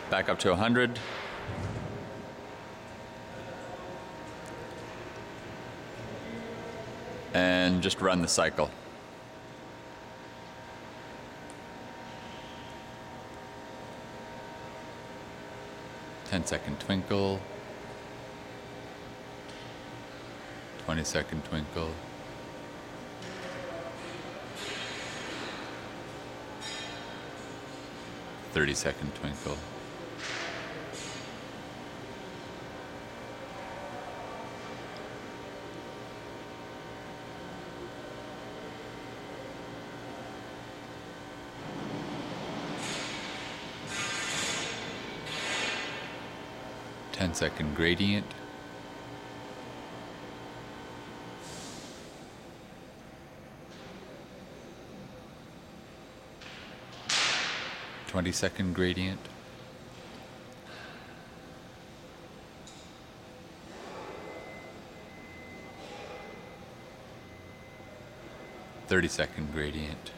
Back up to 100. And just run the cycle. Ten-second twinkle. 20-second twinkle. 30-second twinkle. Ten-second gradient. Twenty-second gradient. Thirty-second gradient.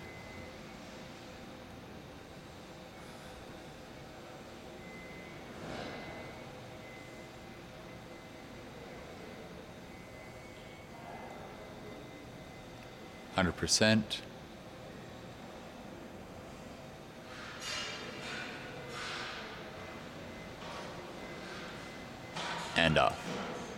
%. And off.